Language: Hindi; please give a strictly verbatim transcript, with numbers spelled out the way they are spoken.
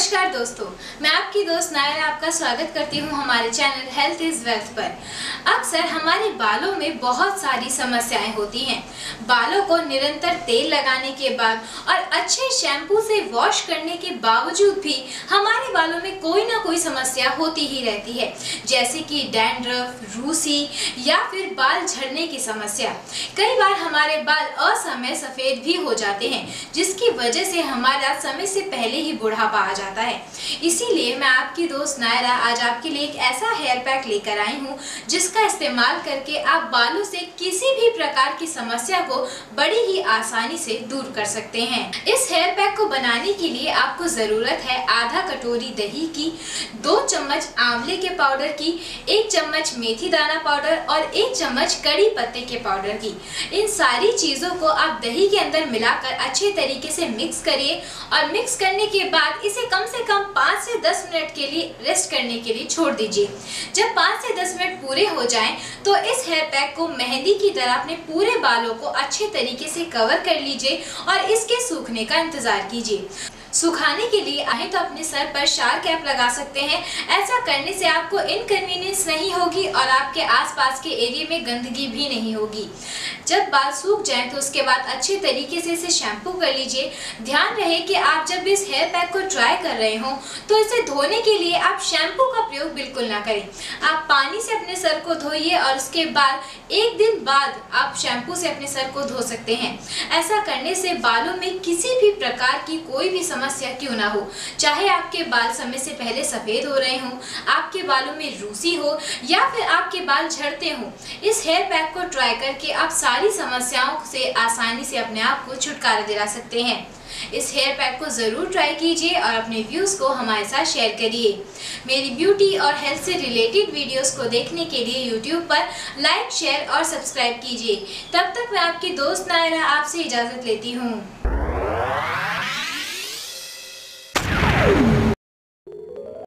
नमस्कार दोस्तों, मैं आपकी दोस्त नायरा आपका स्वागत करती हूं हमारे चैनल हेल्थ इज वेल्थ पर। अक्सर हमारे बालों में बहुत सारी समस्याएं होती हैं। बालों को निरंतर तेल लगाने के बाद और अच्छे शैम्पू से वॉश करने के बावजूद भी हमारे बालों में कोई ना कोई समस्या होती ही रहती है, जैसे कि डैंड्रफ, रूसी या फिर बाल झड़ने की समस्या। कई बार हमारे बाल असमय सफेद भी हो जाते हैं, जिसकी वजह से हमारा समय से पहले ही बुढ़ापा आ जाता है। इसीलिए मैं आपकी दोस्त नायरा आज आपके लिए एक ऐसा हेयर पैक लेकर आई हूँ जिसका इस्तेमाल करके आप बालों से किसी भी प्रकार की समस्या को बड़ी ही आसानी से दूर कर सकते हैं। इस हेयर पैक को बनाने के लिए आपको जरूरत है आधा कटोरी दही की, दो चम्मच आंवले के पाउडर की, एक चम्मच मेथी दाना पाउडर और एक चम्मच कड़ी पत्ते के पाउडर की। इन सारी चीजों को आप दही के अंदर मिलाकर अच्छे तरीके से मिक्स करिए और मिक्स करने के बाद इसे कम से कम पाँच से दस मिनट के लिए रेस्ट करने के लिए छोड़ दीजिए। जब पाँच से दस मिनट पूरे हो जाएं, तो इस हेयर पैक को मेहंदी की तरह अपने पूरे बालों को अच्छे तरीके से कवर कर लीजिए और इसके सूखने का इंतजार कीजिए। सुखाने के लिए आए तो अपने सर पर शार कैप लगा सकते हैं। ऐसा करने से आपको इनकन्वीनियंस नहीं होगी और आपके आसपास के एरिया में गंदगी भी नहीं होगी। जब बाल सूख जाएं तो उसके बाद अच्छे तरीके से इसे शैम्पू कर लीजिए। ध्यान रहे कि आप जब इस हेयर पैक को ट्राई कर रहे हो तो इसे धोने के लिए आप शैम्पू का प्रयोग बिल्कुल ना करें। आप पानी से अपने सर को धोइए और उसके बाद एक दिन बाद आप शैम्पू से अपने सर को धो सकते हैं। ऐसा करने से बालों में किसी भी प्रकार की कोई भी समस्या क्यों ना हो, चाहे आपके बाल समय से पहले सफेद हो रहे हों, आपके बालों में रूसी हो या फिर आपके बाल झड़ते हों, इस हेयर पैक को ट्राई करके आप सारी समस्याओं से आसानी से अपने आप को छुटकारा दिला सकते हैं। इस हेयर पैक को जरूर ट्राई कीजिए और अपने व्यूज को हमारे साथ शेयर करिए। मेरी ब्यूटी और हेल्थ से रिलेटेड वीडियोस को देखने के लिए यूट्यूब पर लाइक, शेयर और सब्सक्राइब कीजिए। तब तक मैं आपकी दोस्त नायरा आपसे इजाजत लेती हूँ।